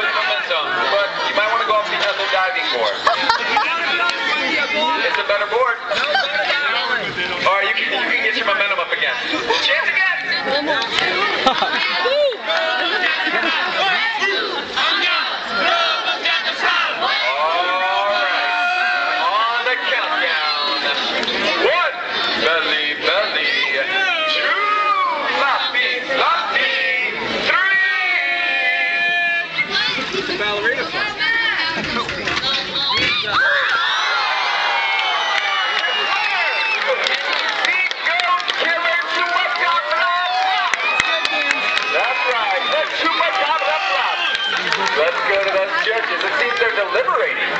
building momentum, but you might want to go off the other diving board. It's a better board. All right, you can get your momentum up again. Chance again. Belly, belly, 2, floppy, floppy, 3. Ballerina fun. That's right. Let's go to those judges. It seems they're deliberating.